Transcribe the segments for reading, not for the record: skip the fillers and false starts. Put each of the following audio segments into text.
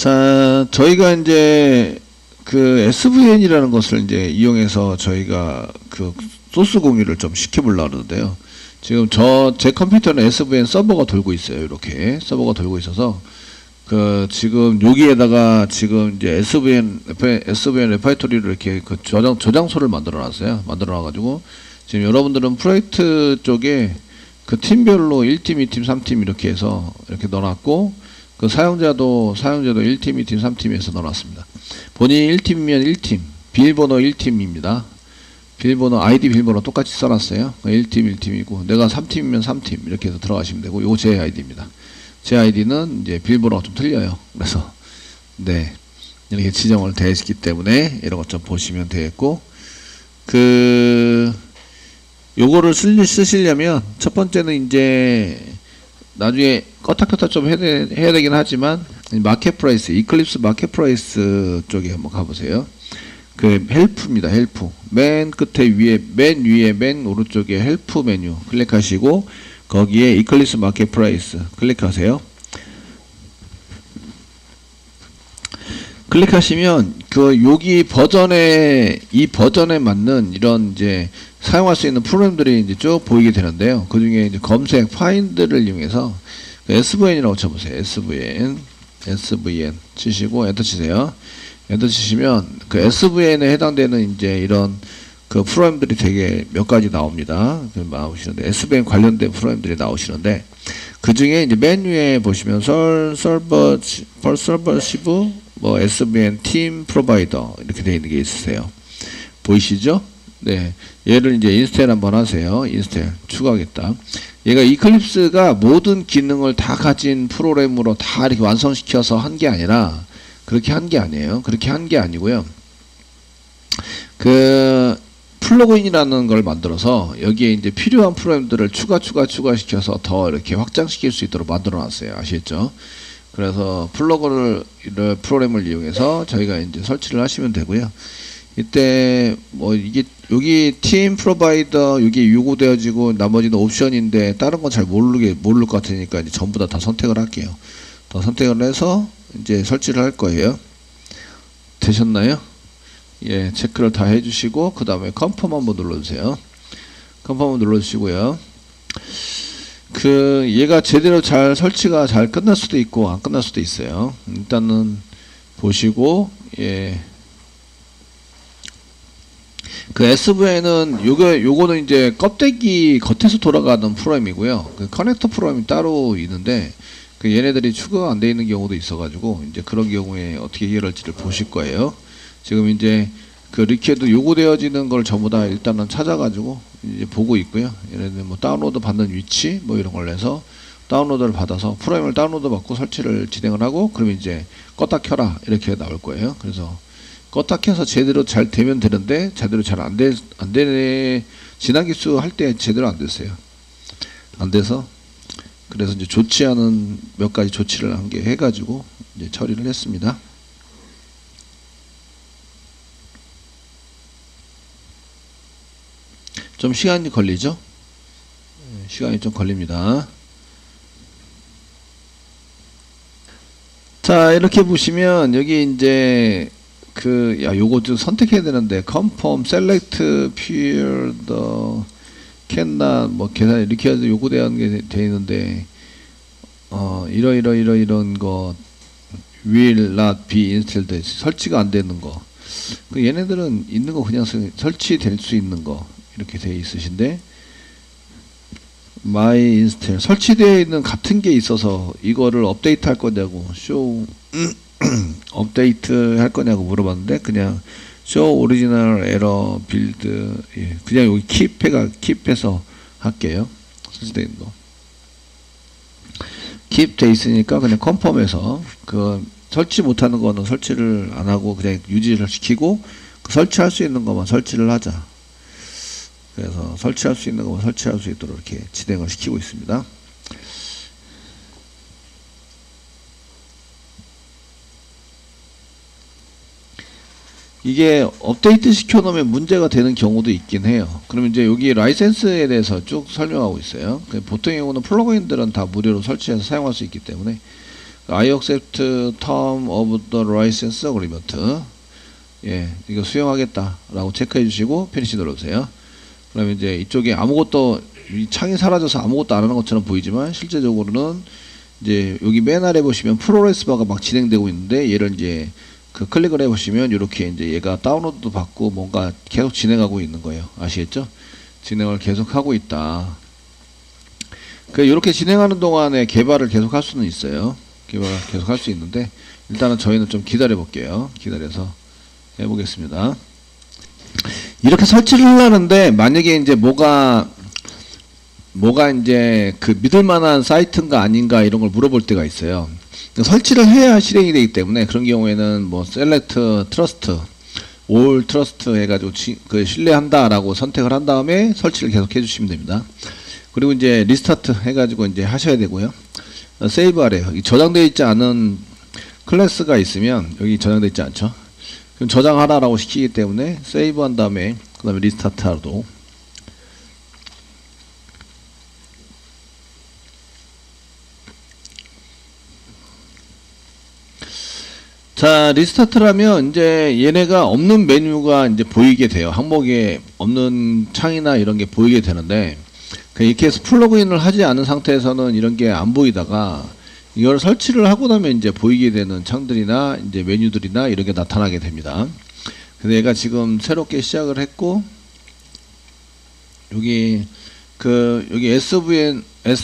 자, 저희가 이제 그 SVN이라는 것을 이제 이용해서 저희가 그 소스 공유를 좀 시켜보려고 하는데요. 지금 제 컴퓨터는 SVN 서버가 돌고 있어요. 이렇게 서버가 돌고 있어서 그 지금 여기에다가 지금 이제 SVN 레파이토리를 이렇게 그 저장소를 만들어 놨어요. 만들어 놔가지고 지금 여러분들은 프로젝트 쪽에 그 팀별로 1팀, 2팀, 3팀 이렇게 해서 이렇게 넣어놨고, 그 사용자도 1팀, 2팀, 3팀에서 넣어놨습니다. 본인이 1팀이면 1팀, 비밀번호 1팀입니다. 비밀번호, 아이디 비밀번호 똑같이 써놨어요. 1팀, 1팀이고, 내가 3팀이면 3팀 이렇게 해서 들어가시면 되고, 요거 제 아이디입니다. 제 아이디는 이제 비밀번호가 좀 틀려요. 그래서 네, 이렇게 지정을 되어 있기 때문에 이런 것 좀 보시면 되겠고, 요거를 쓰시려면 첫 번째는 이제 나중에 껐다 켰다 좀 해야 되긴 하지만, 마켓 프라이스, 이클립스 마켓 프라이스 쪽에 한번 가보세요. 그 헬프입니다. 헬프. 맨 끝에 맨 위에 맨 오른쪽에 헬프 메뉴 클릭하시고, 거기에 이클립스 마켓 프라이스 클릭하세요. 클릭하시면 여기 이 버전에 맞는 이런 이제 사용할 수 있는 프로그램들이 이제 쭉 보이게 되는데요. 그 중에 이제 검색 파인드를 이용해서 SVN이라고 쳐보세요. SVN 치시고 엔터 치세요. 엔터 치시면 그 SVN에 해당되는 이제 이런 그 프로그램들이 되게 몇 가지 나옵니다. 나오시는데 SVN 관련된 프로그램들이 나오시는데, 그 중에 이제 맨 위에 보시면 서버시브 뭐 SVN 팀 프로바이더 이렇게 되어 있는 게 있으세요. 보이시죠? 네, 얘를 이제 인스톨 한번 하세요. 인스톨 추가하겠다. 얘가 이클립스가 모든 기능을 다 가진 프로그램으로 다 이렇게 완성시켜서 한 게 아니라, 그렇게 한 게 아니에요. 그렇게 한 게 아니고요. 그 플러그인이라는 걸 만들어서 여기에 이제 필요한 프로그램들을 추가시켜서 더 이렇게 확장시킬 수 있도록 만들어 놨어요. 아시겠죠? 그래서 프로그램을 이용해서 저희가 이제 설치를 하시면 되고요. 이때 뭐 이게 여기 팀 프로바이더 여기 요구되어지고 나머지는 옵션인데, 다른 건 잘 모를 것 같으니까 이제 전부 다 선택을 할게요. 더 선택을 해서 이제 설치를 할 거예요. 되셨나요? 예, 체크를 다 해주시고 그 다음에 컨펌 한번 눌러주세요. 컨펌 한번 눌러주시고요. 얘가 제대로 설치가 잘 끝날 수도 있고 안 끝날 수도 있어요. 일단은 보시고, 예. 그 SVN은 요거는 이제 껍데기 겉에서 돌아가는 프로그램이고요. 그 커넥터 프로그램이 따로 있는데, 얘네들이 추가가 안 돼 있는 경우도 있어가지고 이제 그런 경우에 어떻게 해결할지를 보실 거예요. 지금 이제 그 리퀘드 요구되어지는 걸 전부 다 일단은 찾아가지고 이제 보고 있고요. 예를 들면 뭐 다운로드 받는 위치 뭐 이런 걸 해서 다운로드를 받아서 프로그램을 다운로드 받고 설치를 진행을 하고, 그러면 이제 껐다 켜라 이렇게 나올 거예요. 그래서 껐다 켜서 제대로 잘 되면 되는데, 제대로 잘 안 되네. 지난 기수 할 때 제대로 안 됐어요. 안 돼서, 그래서 이제 좋지 않은 몇 가지 조치를 한 게 해가지고 이제 처리를 했습니다. 좀 시간이 걸리죠? 시간이 좀 걸립니다. 자, 이렇게 보시면 여기 이제 요거 좀 선택해야 되는데, confirm, select, field, cannot, 뭐 계산 이렇게 해서 요구되는 게 돼 있는데, 이런 거 will not be installed, 설치가 안 되는 거. 얘네들은 있는 거 그냥 설치될 수 있는 거 이렇게 돼 있으신데, my install 설치되어 있는 같은 게 있어서 이거를 업데이트 할 거냐고, show 업데이트 할 거냐고 물어봤는데, 그냥 show original error build, 예, 그냥 여기 킵해서 할게요. 설치되어 있는 거 킵 돼 있으니까 그냥 컨펌해서 설치 못하는 거는 설치를 안 하고 그냥 유지를 시키고, 설치할 수 있는 것만 설치를 하자. 그래서 설치할 수 있는 것만 설치할 수 있도록 이렇게 진행을 시키고 있습니다. 이게 업데이트 시켜놓으면 문제가 되는 경우도 있긴 해요. 그러면 이제 여기 라이센스에 대해서 쭉 설명하고 있어요. 보통의 경우는 플러그인들은 다 무료로 설치해서 사용할 수 있기 때문에, I accept term of the license agreement. 예, 이거 수용하겠다라고 체크해 주시고 피니시 눌러주세요. 그러면 이제 이쪽에 아무것도 이 창이 사라져서 아무것도 안 하는 것처럼 보이지만 실제적으로는 이제 여기 맨 아래 보시면 프로그레스 바가 막 진행되고 있는데 얘를 이제 그 클릭을 해보시면 이렇게 이제 얘가 다운로드도 받고 뭔가 계속 진행하고 있는 거예요. 아시겠죠? 진행을 계속 하고 있다. 그 이렇게 진행하는 동안에 개발을 계속 할 수는 있어요. 개발을 계속 할 수 있는데 일단은 저희는 좀 기다려 볼게요. 기다려서 해보겠습니다. 이렇게 설치를 하려는데 만약에 이제 뭐가 이제 그 믿을만한 사이트인가 아닌가 이런 걸 물어볼 때가 있어요. 설치를 해야 실행이 되기 때문에 그런 경우에는 뭐 셀렉트 트러스트 올 트러스트 해가지고 그 신뢰한다라고 선택을 한 다음에 설치를 계속 해주시면 됩니다. 그리고 이제 리스타트 해가지고 이제 하셔야 되고요. 세이브 하래요. 저장되어 있지 않은 클래스가 있으면 여기 저장되어 있지 않죠. 그럼 저장하라라고 시키기 때문에 세이브 한 다음에 그 다음에 리스타트 하도. 자, 리스타트라면 이제 얘네가 없는 메뉴가 이제 보이게 돼요. 항목에 없는 창이나 이런 게 보이게 되는데 이렇게 해서 플러그인을 하지 않은 상태에서는 이런 게 안 보이다가 이걸 설치를 하고 나면 이제 보이게 되는 창들이나 이제 메뉴들이나 이런 게 나타나게 됩니다. 근데 얘가 지금 새롭게 시작을 했고 여기 여기 SVN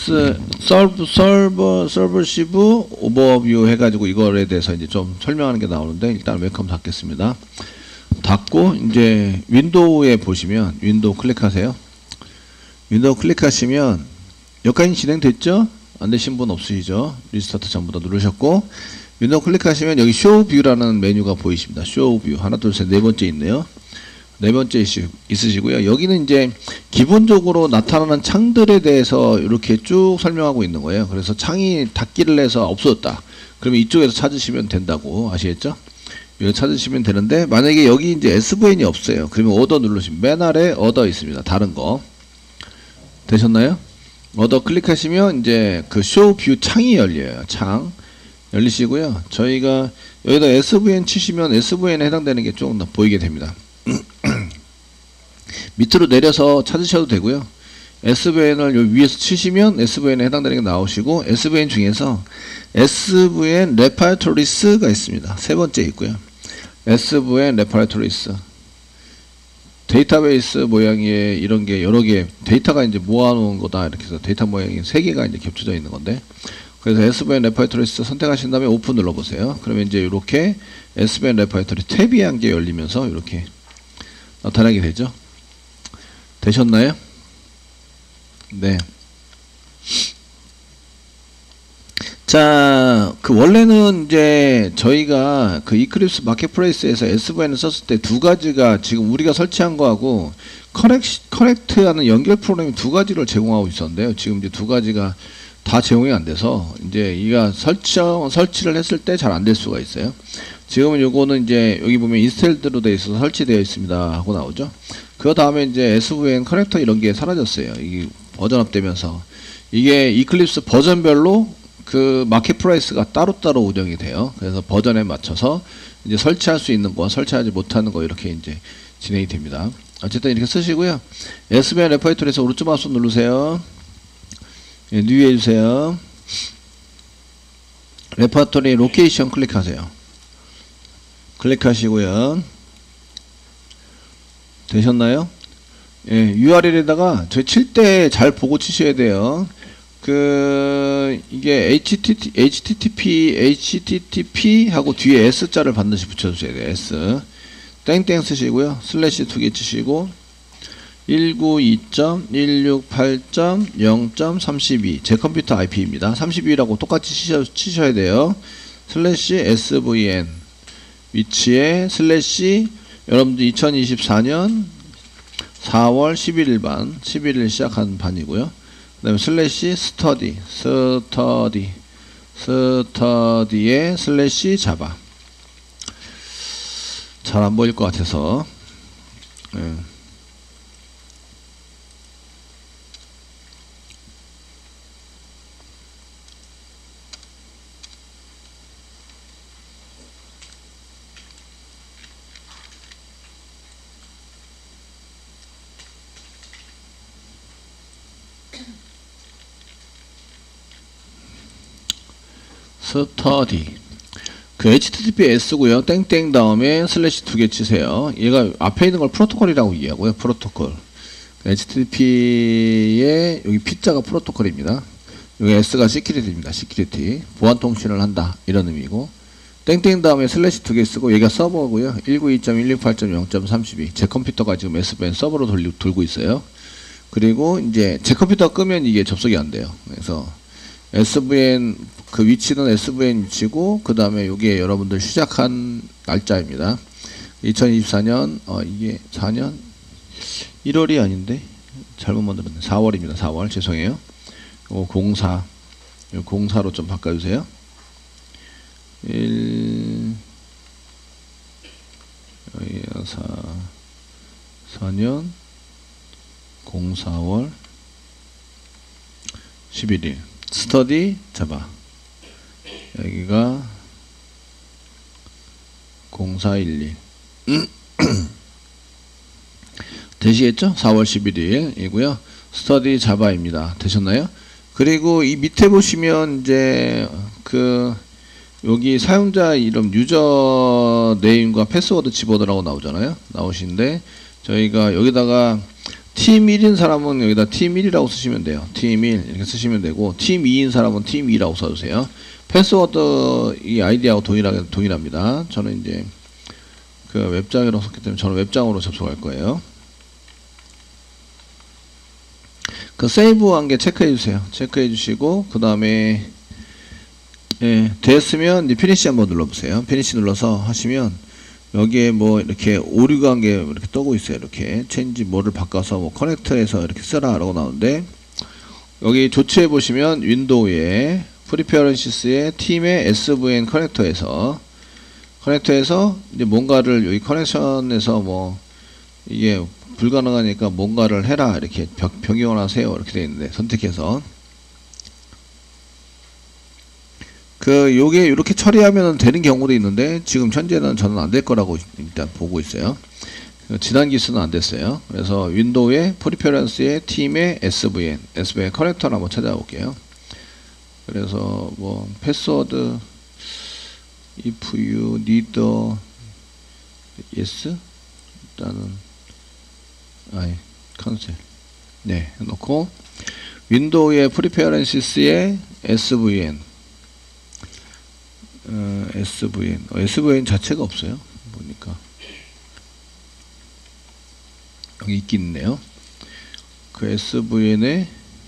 서버시브 오버뷰 해가지고 이거에 대해서 이제 좀 설명하는 게 나오는데 일단 웰컴 닫겠습니다. 닫고 이제 윈도우에 보시면 윈도우 클릭하세요. 윈도우 클릭하시면 여기까지 진행됐죠? 안 되신 분 없으시죠? 리스타트 전부 다 누르셨고 윈도우 클릭하시면 여기 쇼 뷰라는 메뉴가 보이십니다. 쇼 뷰 하나 둘 셋 네 번째 있네요. 네 번째 있으시고요. 여기는 이제 기본적으로 나타나는 창들에 대해서 이렇게 쭉 설명하고 있는 거예요. 그래서 창이 닫기를 해서 없어졌다. 그러면 이쪽에서 찾으시면 된다고 아시겠죠? 여기 찾으시면 되는데 만약에 여기 이제 SVN이 없어요. 그러면 오더 누르시면 맨 아래 오더 있습니다. 다른 거 되셨나요? 오더 클릭하시면 이제 그 쇼 뷰 창이 열려요. 창 열리시고요. 저희가 여기다 SVN 치시면 SVN에 해당되는 게 조금 더 보이게 됩니다. 밑으로 내려서 찾으셔도 되고요. SVN을 요 위에서 치시면 SVN에 해당되는 게 나오시고 SVN 중에서 SVN 레파토리스가 있습니다. 세 번째 있고요. SVN 레파토리스 데이터베이스 모양의 이런 게 여러 개 데이터가 이제 모아놓은 거다 이렇게 해서 데이터 모양이 세 개가 이제 겹쳐져 있는 건데 그래서 SVN 레파토리스 선택하신 다음에 오픈 눌러보세요. 그러면 이제 이렇게 SVN 레파토리 탭이 한 개 열리면서 이렇게 나타나게 되죠. 되셨나요? 네. 자, 원래는 이제 저희가 이클립스 마켓플레이스에서 SVN을 썼을 때 두 가지가 지금 우리가 설치한 거하고 커렉트하는 연결 프로그램이 두 가지를 제공하고 있었는데요. 지금 이제 두 가지가 다 제공이 안 돼서 이제 이가 설치를 했을 때 잘 안 될 수가 있어요. 지금은 요거는 이제 여기 보면 인스톨드로 되어 있어서 설치되어 있습니다 하고 나오죠. 그 다음에 이제 SVN 커넥터 이런 게 사라졌어요. 이게 버전업 되면서 이게 이클립스 버전별로 그 마켓플레이스가 따로따로 운영이 돼요. 그래서 버전에 맞춰서 이제 설치할 수 있는 거, 설치하지 못하는 거 이렇게 이제 진행이 됩니다. 어쨌든 이렇게 쓰시고요. SVN 레퍼토리에서 오른쪽 마우스 누르세요. 예, 뉴 해주세요. 레퍼토리 로케이션 클릭하세요. 클릭하시고요. 되셨나요? 예, URL에다가 저희 칠 때 잘 보고 치셔야 돼요. 이게 HTTP 하고 뒤에 S자를 반드시 붙여주셔야 돼요. S. 땡땡 쓰시고요. 슬래시 2개 치시고 192.168.0.32 제 컴퓨터 IP입니다. 32라고 똑같이 치셔야 돼요. 슬래시 SVN 위치에 슬래시 여러분들 2024년 4월 11일 반 11일 시작한 반이고요. 그 다음에 슬래시 스터디에 슬래시 자바 잘 안 보일 것 같아서 예. 스터디. 그 HTTPS고요. 땡땡 다음에 슬래시 2개 치세요. 얘가 앞에 있는 걸 프로토콜이라고 이해하고요. 프로토콜. HTTP의 여기 P자가 프로토콜입니다. 여기 S가 시큐리티입니다. 시큐리티. 보안 통신을 한다. 이런 의미고. 땡땡 다음에 슬래시 2개 쓰고 얘가 서버고요. 192.168.0.32. 제 컴퓨터가 지금 SVN 서버로 돌고 있어요. 그리고 이제 제 컴퓨터 끄면 이게 접속이 안 돼요. 그래서 SVN 그 위치는 SVN 위치고 그 다음에 이게 여러분들 시작한 날짜입니다. 2024년 이게 4년 1월이 아닌데 잘못 만들었네. 4월입니다. 4월 죄송해요. 04 04로 좀 바꿔주세요. 4년 04월 11일 스터디 자바 여기가 0411 되시겠죠? 4월 11일이고요. 스터디 자바입니다. 되셨나요? 그리고 이 밑에 보시면 이제 그 여기 사용자 이름 유저 네임과 패스워드 집어넣으라고 나오잖아요. 나오시는데 저희가 여기다가 팀 1인 사람은 여기다 팀 1이라고 쓰시면 돼요. 팀 1 이렇게 쓰시면 되고 팀 2인 사람은 팀 2라고 써주세요. 패스워드 이 아이디하고 동일합니다. 저는 이제 그 웹장으로 썼기 때문에 저는 웹장으로 접속할 거예요. 그 세이브한 게 체크해 주세요. 체크해 주시고 그 다음에 예, 됐으면 이제 피니시 한번 눌러보세요. 피니시 눌러서 하시면 여기에 뭐 이렇게 오류가 한 게 이렇게 뜨고 있어요. 이렇게 체인지 뭐를 바꿔서 뭐 커넥터에서 이렇게 쓰라 라고 나오는데 여기 조치해 보시면 윈도우에 프리페어런시스의 팀의 SVN 커넥터에서 이제 뭔가를 여기 커넥션에서 뭐 이게 불가능하니까 뭔가를 해라 이렇게 변경을 하세요 이렇게 되어 있는데 선택해서 그 요게 이렇게 처리하면 되는 경우도 있는데 지금 현재는 저는 안 될 거라고 일단 보고 있어요. 지난 기수는 안 됐어요. 그래서 윈도우의 프리페런스의 팀의 SVN 커넥터를 한번 찾아볼게요. 그래서 뭐 패스워드 if you need yes 일단은 컨셉 네 해놓고 윈도우의 프리페런시스의 SVN SVN 자체가 없어요. 보니까 여기 있긴 있네요. 그 SVN의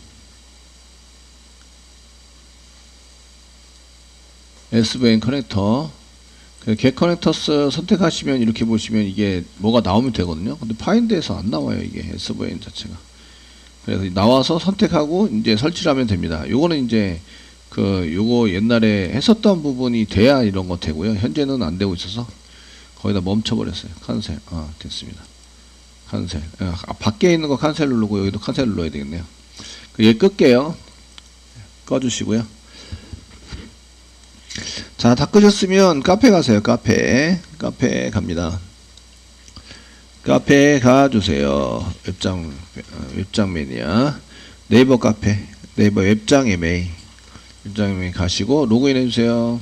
SVN 커넥터 겟 커넥터스 선택하시면 이렇게 보시면 이게 뭐가 나오면 되거든요. 근데 파인드에서 안 나와요. 이게 SVN 자체가. 그래서 나와서 선택하고 이제 설치를 하면 됩니다. 요거는 이제 요거 옛날에 했었던 부분이 돼야 이런 거 되고요. 현재는 안 되고 있어서 거의 다 멈춰버렸어요. 캔슬. 됐습니다. 캔슬. 밖에 있는 거 캔슬 누르고 여기도 캔슬 눌러야 되겠네요. 얘 끌게요. 꺼주시고요. 자, 다 끄셨으면 카페 가세요. 카페 갑니다. 카페 가주세요. 웹장 매니아. 네이버 카페, 네이버 웹장 MA. 웹장 가시고 로그인 해주세요.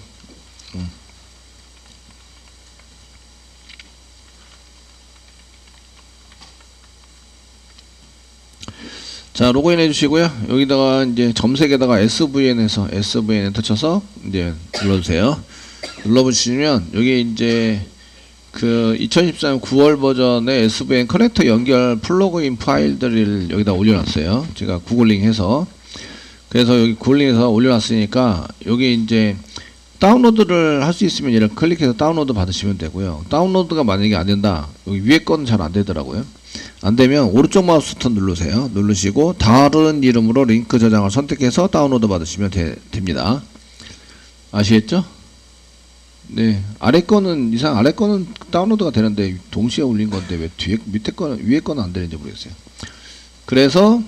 자, 로그인 해주시고요. 여기다가 이제 점색에다가 SVN에서 SVN 엔터 쳐서 이제 눌러주세요. 눌러보시면 여기 이제 그 2013년 9월 버전의 SVN 커넥터 연결 플러그인 파일들을 여기다 올려놨어요. 제가 구글링 해서. 그래서 여기 구글링해서 올려놨으니까 여기 이제 다운로드를 할 수 있으면 이렇게 클릭해서 다운로드 받으시면 되고요. 다운로드가 만약에 안 된다. 여기 위에 거는 잘 안 되더라고요. 안 되면 오른쪽 마우스 버튼 누르세요. 누르시고 다른 이름으로 링크 저장을 선택해서 다운로드 받으시면 됩니다. 아시겠죠? 네. 아래 거는 아래 거는 다운로드가 되는데 동시에 올린 건데 왜 밑에 거는 위에 거는 안 되는지 모르겠어요. 그래서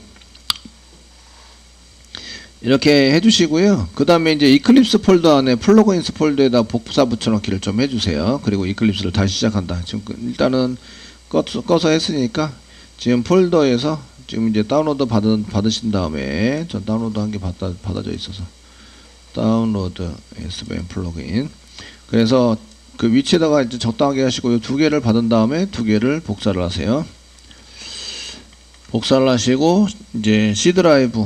이렇게 해주시고요. 그 다음에 이제 이클립스 폴더 안에 플러그인스 폴더에다 복사 붙여넣기를 좀 해주세요. 그리고 이클립스를 다시 시작한다. 지금 일단은 꺼서 했으니까 지금 폴더에서 지금 이제 다운로드 받으신 다음에 전 다운로드 한 게 받아져 있어서 다운로드 SVN 플러그인. 그래서 그 위치에다가 이제 적당하게 하시고 이 두 개를 받은 다음에 두 개를 복사를 하세요. 복사를 하시고 이제 C 드라이브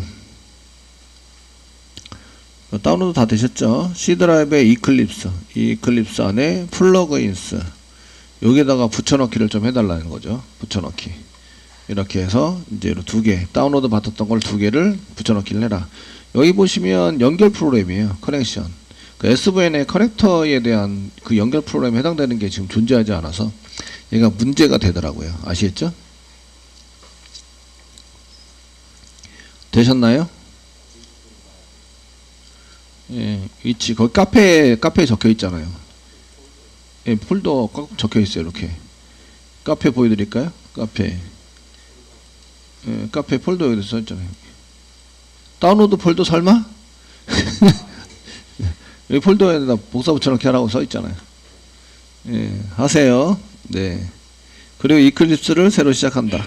다운로드 다 되셨죠? C 드라이브에 이클립스 안에 플러그인스 여기에다가 붙여넣기를 좀 해달라는 거죠. 붙여넣기 이렇게 해서 이제 두 개 다운로드 받았던 걸 두 개를 붙여넣기를 해라. 여기 보시면 연결 프로그램이에요. 커넥션. 그 SVN의 커넥터에 대한 그 연결 프로그램에 해당되는 게 지금 존재하지 않아서 얘가 문제가 되더라고요. 아시겠죠? 되셨나요? 예, 위치 거기 카페에 적혀 있잖아요. 예, 폴더 꼭 적혀 있어요. 이렇게 카페 보여드릴까요? 카페. 예, 카페 폴더 여기 써 있잖아요. 다운로드 폴더 설마? 여기 폴더에다 복사 붙여넣기 하라고 써 있잖아요. 예, 하세요. 네. 그리고 이클립스를 새로 시작한다.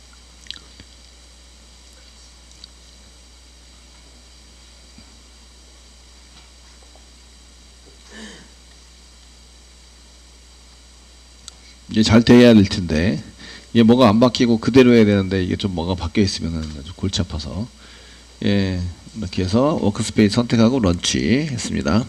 이제 잘 돼야 될 텐데 이게 뭐가 안 바뀌고 그대로 해야 되는데 이게 좀 뭐가 바뀌어 있으면 아주 골치 아파서 예, 이렇게 해서 워크스페이스 선택하고 런치 했습니다.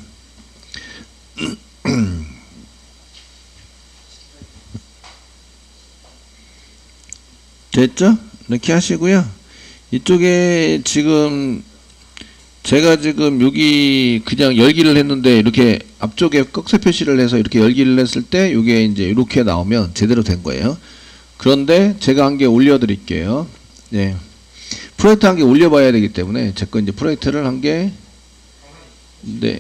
됐죠? 이렇게 하시고요. 이쪽에 지금 제가 지금 여기 그냥 열기를 했는데 이렇게 앞쪽에 꺽쇠 표시를 해서 이렇게 열기를 했을 때 이게 이제 이렇게 나오면 제대로 된 거예요. 그런데 제가 한 개 올려 드릴게요. 예. 프로젝트 한 개 올려봐야 되기 때문에 제 거 이제 프로젝트를 한 개, 네.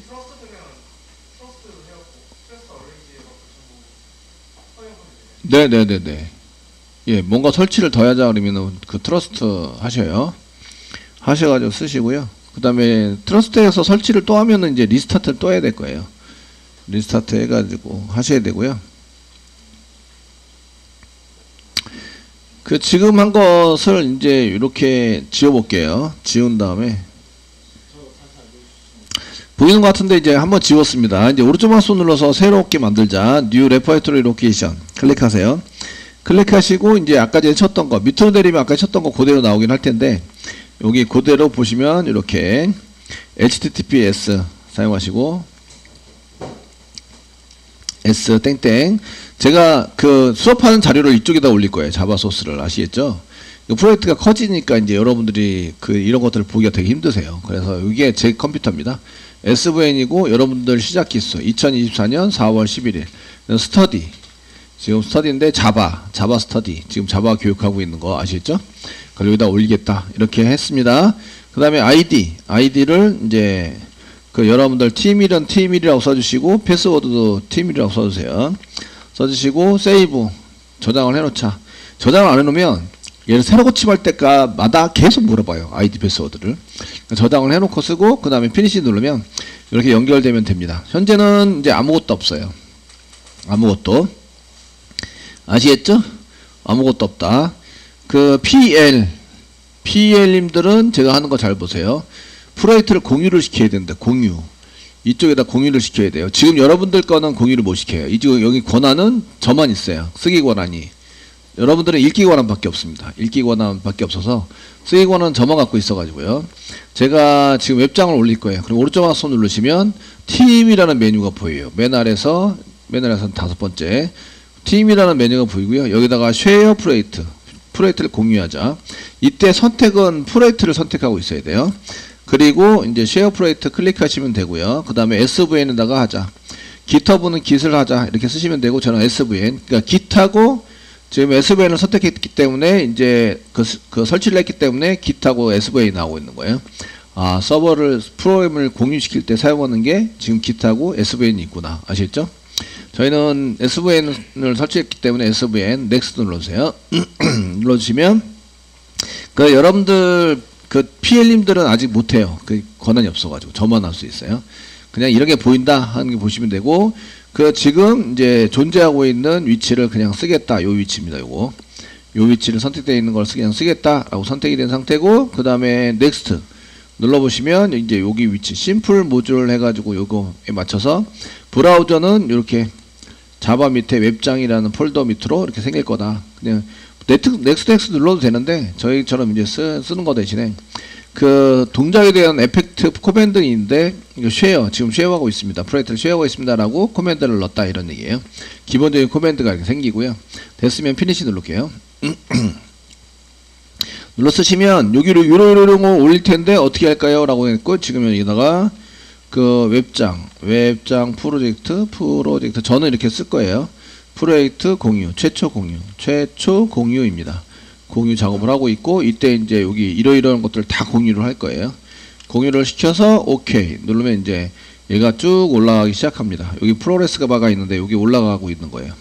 네네네네. 예, 뭔가 설치를 더 하자 그러면은 그 트러스트 하셔요. 하셔가지고 쓰시고요. 그 다음에 트러스트에서 설치를 또 하면은 이제 리스타트를 또 해야 될 거예요. 리스타트 해가지고 하셔야 되고요. 그 지금 한 것을 이제 이렇게 지워볼게요. 지운 다음에 보이는 것 같은데 이제 한번 지웠습니다. 이제 오른쪽 마우스 눌러서 새롭게 만들자. 뉴 레퍼토리 로케이션 클릭하세요. 클릭하시고 이제 아까 전에 쳤던 거 밑으로 내리면 아까 쳤던 거 그대로 나오긴 할 텐데 여기 그대로 보시면 이렇게 https 사용하시고 s 땡땡 제가 그 수업하는 자료를 이쪽에다 올릴 거예요. 자바 소스를 아시겠죠? 프로젝트가 커지니까 이제 여러분들이 그 이런 것들을 보기가 되게 힘드세요. 그래서 이게 제 컴퓨터입니다. SVN이고 여러분들 시작 기수 2024년 4월 11일 스터디 지금 스터디인데 자바 스터디 지금 자바 교육하고 있는 거 아시겠죠? 그걸 여기다 올리겠다 이렇게 했습니다. 그 다음에 아이디를 이제 그 여러분들 팀1이라고 써주시고 패스워드도 팀1이라고 써주세요. 써주시고 세이브 저장을 해놓자. 저장을 안 해놓으면 얘를 새로 고침할 때마다 계속 물어봐요. 아이디 패스워드를. 저장을 해놓고 쓰고 그 다음에 피니시 누르면 이렇게 연결되면 됩니다. 현재는 이제 아무것도 없어요. 아무것도 아시겠죠? 아무것도 없다. 그 PL님들은 제가 하는 거 잘 보세요. 프로젝트를 공유를 시켜야 된다. 공유. 이쪽에다 공유를 시켜야 돼요. 지금 여러분들 거는 공유를 못 시켜요. 이쪽 여기 권한은 저만 있어요. 쓰기 권한이. 여러분들은 읽기 권한밖에 없습니다. 읽기 권한밖에 없어서 쓰기 권한은 저만 갖고 있어가지고요. 제가 지금 웹장을 올릴 거예요. 그리고 오른쪽 마우스 누르시면 팀이라는 메뉴가 보여요. 맨 아래에서는 5번째 팀이라는 메뉴가 보이고요. 여기다가 쉐어 프로젝트를 공유하자. 이때 선택은 프로젝트를 선택하고 있어야 돼요. 그리고 이제 쉐어 프로젝트 클릭하시면 되고요. 그 다음에 SVN에다가 하자. 깃허브는 깃을 하자. 이렇게 쓰시면 되고 저는 SVN. 그러니까 깃하고 지금 SVN을 선택했기 때문에 이제 그 설치를 했기 때문에 깃하고 SVN이 나오고 있는 거예요. 아, 프로그램을 공유시킬 때 사용하는 게 지금 깃하고 SVN이 있구나. 아시겠죠? 저희는 SVN을 설치했기 때문에 SVN 넥스트 눌러주세요. 눌러주시면 그 여러분들 그 PL님들은 아직 못해요. 그 권한이 없어가지고 저만 할 수 있어요. 그냥 이런 게 보인다 하는 게 보시면 되고 그 지금 이제 존재하고 있는 위치를 그냥 쓰겠다. 요 위치입니다. 요거 요 위치를 선택되어 있는 걸 그냥 쓰겠다라고 선택이 된 상태고 그 다음에 넥스트 눌러보시면 이제 여기 위치 심플 모듈 해가지고 요거에 맞춰서 브라우저는 이렇게 자바 밑에 웹장이라는 폴더 밑으로 이렇게 생길 거다. 그냥 넥스트 눌러도 되는데 저희처럼 이제 쓰는 거 대신에 그 동작에 대한 에펙트 코맨드인데 이거 지금 쉐어하고 있습니다. 프로젝트를 쉐어하고 있습니다라고 코맨드를 넣었다 이런 얘기예요. 기본적인 코맨드가 이렇게 생기고요. 됐으면 피니시 누를게요. 눌러 쓰시면 여기로 요런 거 올릴 텐데 어떻게 할까요? 라고 했고 지금 여기다가 그 웹장 프로젝트 저는 이렇게 쓸 거예요. 프로젝트 공유 최초 공유입니다. 공유 작업을 하고 있고 이때 이제 여기 이러이러한 것들 다 공유를 할 거예요. 공유를 시켜서 오케이 누르면 이제 얘가 쭉 올라가기 시작합니다. 여기 프로그레스 바가 있는데 여기 올라가고 있는 거예요.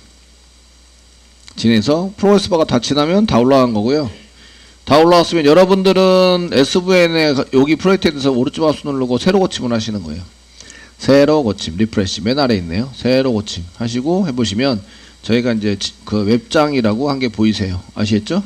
지내서 프로그레스 바가 다 지나면 다 올라간 거고요. 다 올라왔으면 여러분들은 SVN에 여기 프로젝트에 대해서 오른쪽 마우스 누르고 새로 고침을 하시는 거예요. 새로 고침 리프레시 맨 아래 있네요. 새로 고침 하시고 해보시면 저희가 이제 그 웹장이라고 한 게 보이세요. 아시겠죠?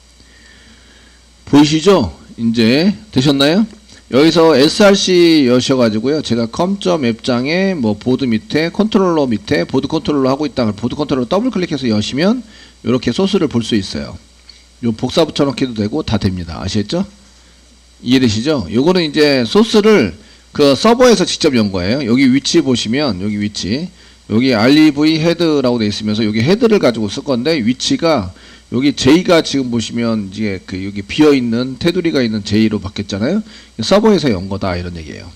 보이시죠? 이제 되셨나요? 여기서 src 여셔가지고요. 제가 com.웹장에 뭐 보드 밑에 컨트롤러 밑에 보드 컨트롤러 하고 있다. 보드 컨트롤러 더블 클릭해서 여시면 이렇게 소스를 볼 수 있어요. 요 복사 붙여넣기도 되고 다 됩니다. 아시겠죠? 이해되시죠? 요거는 이제 소스를 그 서버에서 직접 연 거예요. 여기 위치 보시면 여기 위치 여기 rev 헤드라고 되어 있으면서 여기 헤드를 가지고 쓸 건데 위치가 여기 J가 지금 보시면 이제 그 여기 비어 있는 테두리가 있는 J로 바뀌었잖아요. 서버에서 연 거다 이런 얘기예요.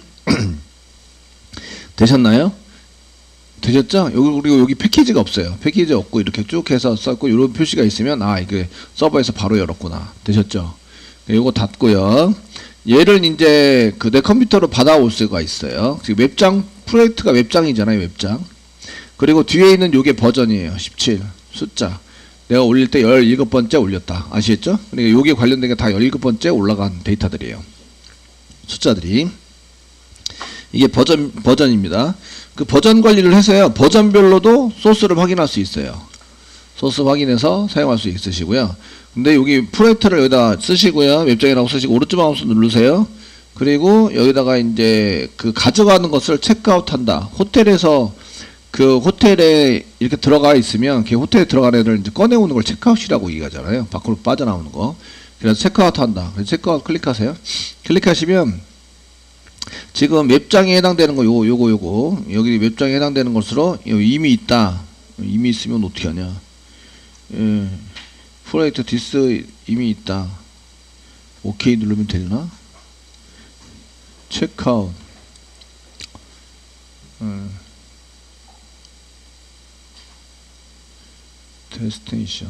되셨나요? 되셨죠? 그리고 여기 패키지가 없어요. 패키지 없고 이렇게 쭉 해서 썼고 이런 표시가 있으면 아 이게 서버에서 바로 열었구나. 되셨죠? 요거 닫고요. 얘를 이제 그 내 컴퓨터로 받아올 수가 있어요. 지금 웹장 프로젝트가 웹장이잖아요. 웹장. 그리고 뒤에 있는 요게 버전이에요. 17 숫자. 내가 올릴 때 17번째 올렸다. 아시겠죠? 그러니까 요게 관련된 게 다 17번째 올라간 데이터들이에요. 숫자들이. 이게 버전입니다. 그 버전 관리를 해서요. 버전별로도 소스를 확인할 수 있어요. 소스 확인해서 사용할 수 있으시고요. 근데 여기 프로젝트를 여기다 쓰시고요. 웹장이라고 쓰시고 오른쪽 마우스 누르세요. 그리고 여기다가 이제 그 가져가는 것을 체크아웃 한다. 호텔에서 그 호텔에 이렇게 들어가 있으면 그 호텔에 들어가는 애를 이제 꺼내오는 걸 체크아웃이라고 얘기하잖아요. 밖으로 빠져나오는 거. 그래서 체크아웃 한다. 그래서 체크아웃 클릭하세요. 클릭하시면 지금 웹장에 해당되는 거 요거 여기 웹장에 해당되는 것으로 이미 있다. 이미 있으면 어떻게 하냐. 예. 프로젝트 디스 이미 있다. 오케이 누르면 되나? 체크아웃. 데스티네이션.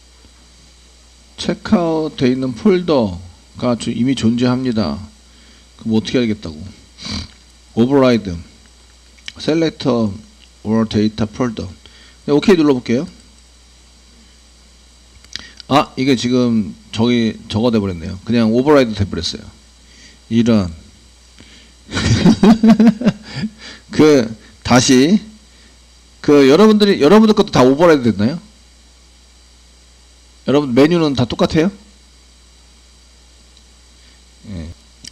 체크아웃 돼 있는 폴더가 이미 존재합니다. 그럼 어떻게 하겠다고? 오버라이드 셀렉터 or 데이터 폴더. 오케이 눌러볼게요. 아 이게 지금 저거 돼버렸네요. 그냥 오버라이드 돼버렸어요. 이런 그 다시 그 여러분들 것도 다 오버라이드 됐나요? 여러분 메뉴는 다 똑같아요? 예.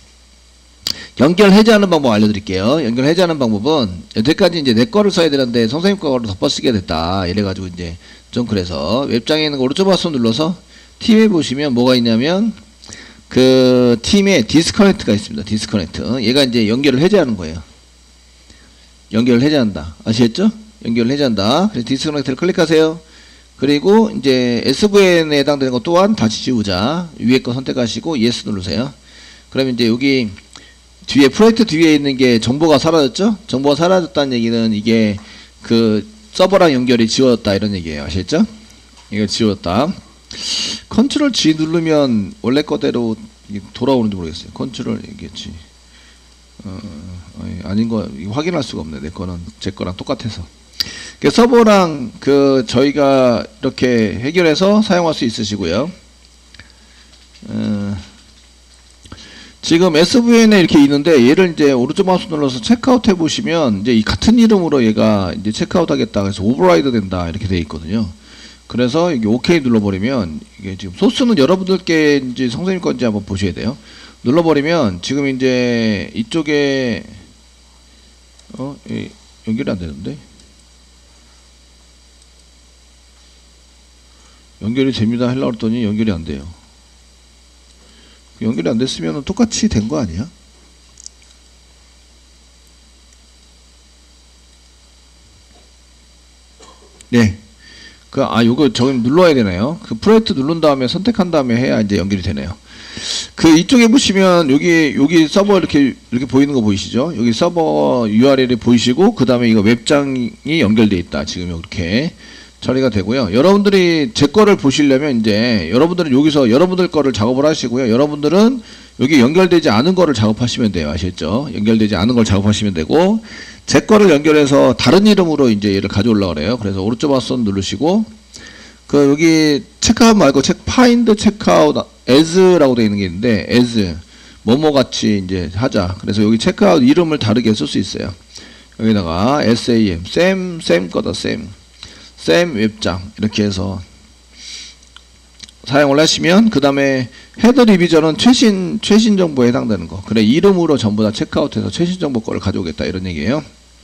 연결 해제하는 방법 알려드릴게요. 연결 해제하는 방법은 여태까지 이제 내 거를 써야 되는데 선생님 거를 덮어쓰게 됐다. 이래가지고 이제 좀 그래서 웹장에 있는 거 오른쪽 마우스 눌러서 팀에 보시면 뭐가 있냐면 그 팀에 디스커넥트가 있습니다. 디스커넥트. 얘가 이제 연결을 해제하는 거예요. 연결을 해제한다. 아시겠죠? 연결을 해제한다. 그래서 디스커넥트를 클릭하세요. 그리고 이제 SVN에 해당되는 것 또한 다시 지우자. 위에 거 선택하시고 yes 누르세요. 그러면 이제 여기 뒤에 프로젝트 뒤에 있는 게 정보가 사라졌죠? 정보가 사라졌다는 얘기는 이게 그 서버랑 연결이 지워졌다 이런 얘기예요. 아시겠죠? 이거 지웠다. 컨트롤 G 누르면 원래 거대로 돌아오는지 모르겠어요. 컨트롤 이겠지. 아닌 거 확인할 수가 없네. 내 거는 제 거랑 똑같아서. 서버랑 그 저희가 이렇게 해결해서 사용할 수 있으시고요. 지금 SVN에 이렇게 있는데 얘를 이제 오른쪽 마우스 눌러서 체크아웃 해보시면 이제 이 같은 이름으로 얘가 이제 체크아웃 하겠다. 그래서 오버라이드 된다. 이렇게 되어 있거든요. 그래서 이게 OK 눌러버리면 이게 지금 소스는 여러분들께 이제 선생님 건지 한번 보셔야 돼요. 눌러버리면 지금 이제 이쪽에 연결이 안 되는데 연결이 됩니다 하려고 했더니 연결이 안 돼요. 연결이 안 됐으면 똑같이 된 거 아니야? 네. 요거 저기 눌러야 되나요? 그 프로젝트 누른 다음에 선택한 다음에 해야 이제 연결이 되네요. 그 이쪽에 보시면 여기 서버 이렇게 보이는 거 보이시죠? 여기 서버 URL이 보이시고 그 다음에 이거 웹장이 연결돼 있다. 지금 이렇게 처리가 되고요. 여러분들이 제 거를 보시려면 이제 여러분들은 여기서 여러분들 거를 작업을 하시고요. 여러분들은 여기 연결되지 않은 거를 작업하시면 돼요. 아시겠죠? 연결되지 않은 걸 작업하시면 되고 제 거를 연결해서 다른 이름으로 이제 얘를 가져오려고 그래요. 그래서 오른쪽 마우스 누르시고 그 여기 체크아웃 말고 파인드 체크아웃 as라고 되어 있는 게 있는데 as 뭐뭐 같이 이제 하자. 그래서 여기 체크아웃 이름을 다르게 쓸 수 있어요. 여기다가 sam 거다 sam 웹장 이렇게 해서 사용을 하시면 그 다음에 헤더 리비전은 최신 정보에 해당되는 거. 그래 이름으로 전부 다 체크아웃해서 최신 정보 거를 가져오겠다 이런 얘기예요.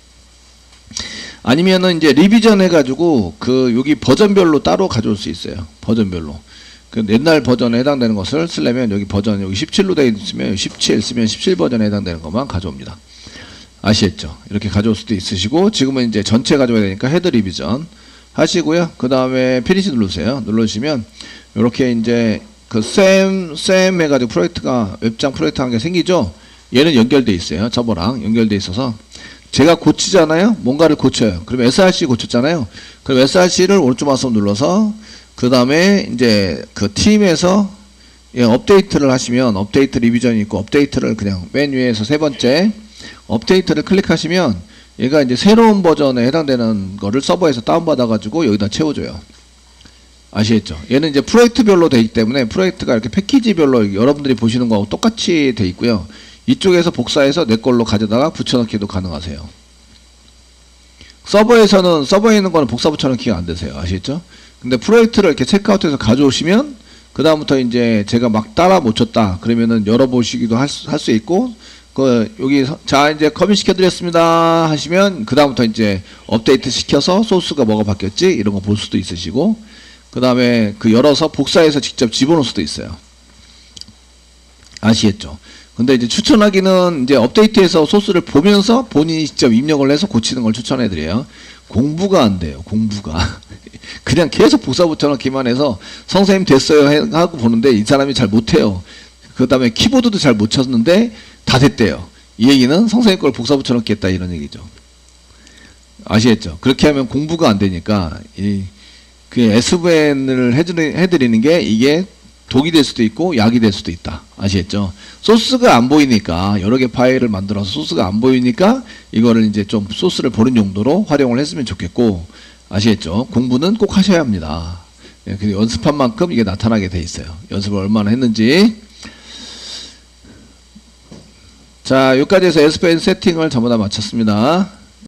아니면은 이제 리비전 해가지고 그 여기 버전별로 따로 가져올 수 있어요. 버전별로. 그 옛날 버전에 해당되는 것을 쓰려면 여기 버전 여기 17로 되어 있으면 17 쓰면 17 버전에 해당되는 것만 가져옵니다. 아시겠죠? 이렇게 가져올 수도 있으시고 지금은 이제 전체 가져와야 되니까 헤더 리비전 하시고요. 그 다음에 피니시 누르세요. 눌러주시면 이렇게 이제 그 쌤 해가지고 프로젝트가 웹장 프로젝트 한 게 생기죠. 얘는 연결돼 있어요. 저거랑 연결돼 있어서 제가 고치잖아요. 뭔가를 고쳐요. 그럼 SRC 고쳤잖아요. 그럼 SRC를 오른쪽 마우스 눌러서 그 다음에 이제 그 팀에서 업데이트를 하시면 업데이트 리비전이 있고 업데이트를 그냥 맨 위에서 세 번째 업데이트를 클릭하시면 얘가 이제 새로운 버전에 해당되는 거를 서버에서 다운받아 가지고 여기다 채워줘요. 아시겠죠? 얘는 이제 프로젝트별로 되어 있기 때문에 프로젝트가 이렇게 패키지별로 여러분들이 보시는 거하고 똑같이 되어 있고요. 이쪽에서 복사해서 내 걸로 가져다가 붙여넣기도 가능하세요. 서버에 있는 거는 복사 붙여넣기가 안 되세요. 아시겠죠? 근데 프로젝트를 이렇게 체크아웃해서 가져오시면 그 다음부터 이제 제가 막 따라 못 쳤다 그러면은 열어보시기도 할 수 있고 여기 자 이제 커밋 시켜드렸습니다 하시면 그 다음부터 이제 업데이트 시켜서 소스가 뭐가 바뀌었지 이런 거 볼 수도 있으시고 그 다음에 그 열어서 복사해서 직접 집어넣을 수도 있어요. 아시겠죠? 근데 이제 추천하기는 이제 업데이트해서 소스를 보면서 본인이 직접 입력을 해서 고치는 걸 추천해드려요. 공부가 안 돼요. 공부가 그냥 계속 복사 붙여넣기만 해서 선생님 됐어요 하고 보는데 이 사람이 잘 못해요. 그 다음에 키보드도 잘 못 쳤는데 다 됐대요. 이 얘기는 선생님 걸 복사 붙여넣기 했다 이런 얘기죠. 아시겠죠? 그렇게 하면 공부가 안 되니까 그 SVN을 해드리는 게 이게 독이 될 수도 있고 약이 될 수도 있다. 아시겠죠? 소스가 안 보이니까 여러 개 파일을 만들어서 소스가 안 보이니까 이거를 이제 좀 소스를 보는 용도로 활용을 했으면 좋겠고 아시겠죠? 공부는 꼭 하셔야 합니다. 네, 연습한 만큼 이게 나타나게 돼 있어요. 연습을 얼마나 했는지. 자, 여기까지 해서 SVN 세팅을 전부 다 마쳤습니다.